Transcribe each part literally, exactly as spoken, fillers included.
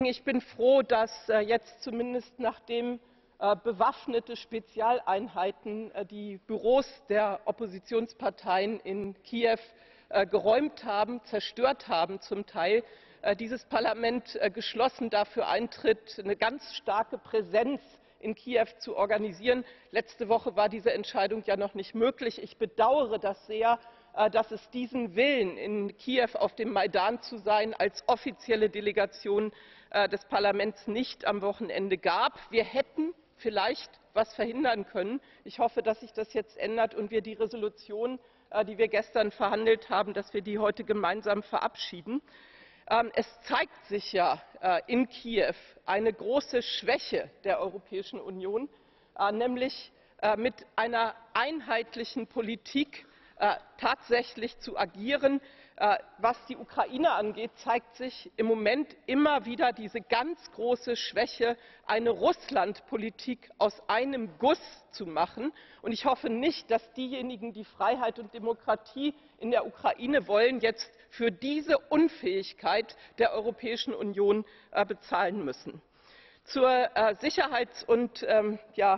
Ich bin froh, dass jetzt zumindest nachdem bewaffnete Spezialeinheiten die Büros der Oppositionsparteien in Kiew geräumt haben, zerstört haben zum Teil, dieses Parlament geschlossen dafür eintritt, eine ganz starke Präsenz in Kiew zu organisieren. Letzte Woche war diese Entscheidung ja noch nicht möglich. Ich bedauere das sehr, dass es diesen Willen, in Kiew auf dem Maidan zu sein, als offizielle Delegation des Parlaments nicht am Wochenende gab. Wir hätten vielleicht etwas verhindern können. Ich hoffe, dass sich das jetzt ändert und wir die Resolution, die wir gestern verhandelt haben, dass wir die heute gemeinsam verabschieden. Es zeigt sich ja in Kiew eine große Schwäche der Europäischen Union, nämlich mit einer einheitlichen Politik tatsächlich zu agieren. Was die Ukraine angeht, zeigt sich im Moment immer wieder diese ganz große Schwäche, eine Russlandpolitik aus einem Guss zu machen. Und ich hoffe nicht, dass diejenigen, die Freiheit und Demokratie in der Ukraine wollen, jetzt für diese Unfähigkeit der Europäischen Union bezahlen müssen. Zur Sicherheits- und ja,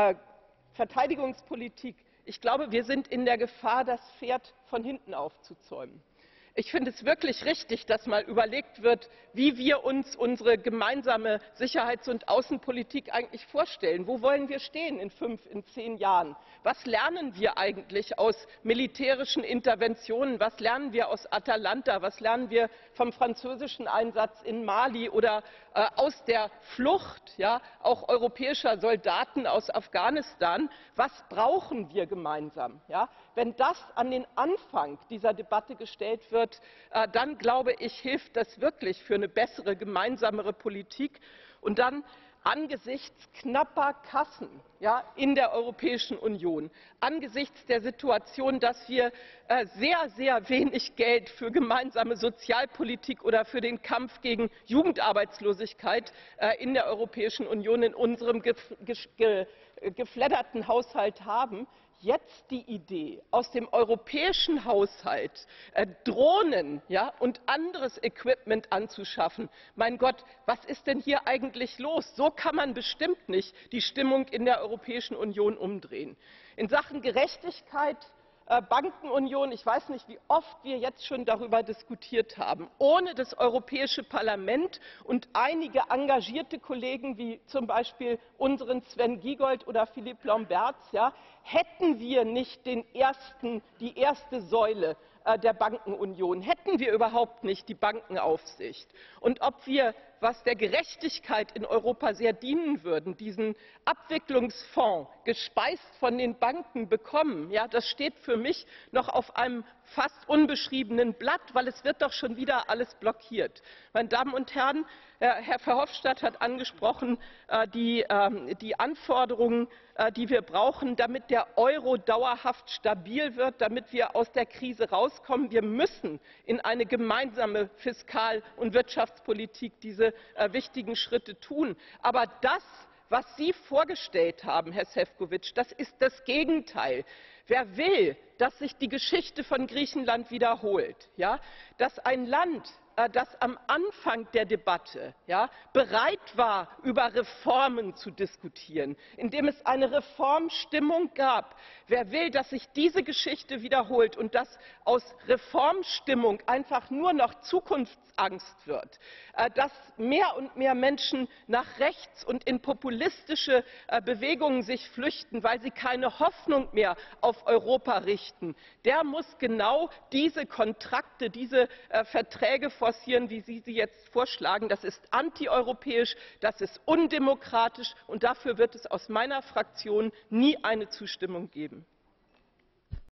Verteidigungspolitik. Ich glaube, wir sind in der Gefahr, das Pferd von hinten aufzuzäumen. Ich finde es wirklich richtig, dass mal überlegt wird, wie wir uns unsere gemeinsame Sicherheits- und Außenpolitik eigentlich vorstellen. Wo wollen wir stehen in fünf, in zehn Jahren? Was lernen wir eigentlich aus militärischen Interventionen? Was lernen wir aus Atalanta? Was lernen wir vom französischen Einsatz in Mali oder äh, aus der Flucht, ja, auch europäischer Soldaten aus Afghanistan? Was brauchen wir gemeinsam? Ja? Wenn das an den Anfang dieser Debatte gestellt wird, dann, glaube ich, hilft das wirklich für eine bessere, gemeinsamere Politik. Und dann angesichts knapper Kassen, ja, in der Europäischen Union, angesichts der Situation, dass wir äh, sehr, sehr wenig Geld für gemeinsame Sozialpolitik oder für den Kampf gegen Jugendarbeitslosigkeit äh, in der Europäischen Union in unserem ge ge gefledderten Haushalt haben, jetzt die Idee, aus dem europäischen Haushalt äh, Drohnen, ja, und anderes Equipment anzuschaffen. Mein Gott, was ist denn hier eigentlich los? So kann man bestimmt nicht die Stimmung in der Europäischen Union umdrehen. In Sachen Gerechtigkeit, äh, Bankenunion, ich weiß nicht, wie oft wir jetzt schon darüber diskutiert haben. Ohne das Europäische Parlament und einige engagierte Kollegen wie zum Beispiel unseren Sven Giegold oder Philippe Lamberts, ja, hätten wir nicht den ersten, die erste Säule äh, der Bankenunion, hätten wir überhaupt nicht die Bankenaufsicht. Und ob wir, was der Gerechtigkeit in Europa sehr dienen würden, diesen Abwicklungsfonds, gespeist von den Banken, bekommen, ja, das steht für mich noch auf einem fast unbeschriebenen Blatt, weil es wird doch schon wieder alles blockiert. Meine Damen und Herren, Herr Verhofstadt hat angesprochen, die, die Anforderungen, die wir brauchen, damit der Euro dauerhaft stabil wird, damit wir aus der Krise rauskommen. Wir müssen in eine gemeinsame Fiskal- und Wirtschaftspolitik diese wichtigen Schritte tun. Aber das, was Sie vorgestellt haben, Herr Šefčovič, das ist das Gegenteil. Wer will, dass sich die Geschichte von Griechenland wiederholt, ja, dass ein Land, das am Anfang der Debatte, ja, bereit war, über Reformen zu diskutieren, in dem es eine Reformstimmung gab, wer will, dass sich diese Geschichte wiederholt und dass aus Reformstimmung einfach nur noch Zukunftsangst wird, dass mehr und mehr Menschen nach rechts und in populistische Bewegungen sich flüchten, weil sie keine Hoffnung mehr auf Europa richten, der muss genau diese Kontrakte, diese Verträge forcieren, wie Sie sie jetzt vorschlagen. Das ist antieuropäisch, das ist undemokratisch, und dafür wird es aus meiner Fraktion nie eine Zustimmung geben.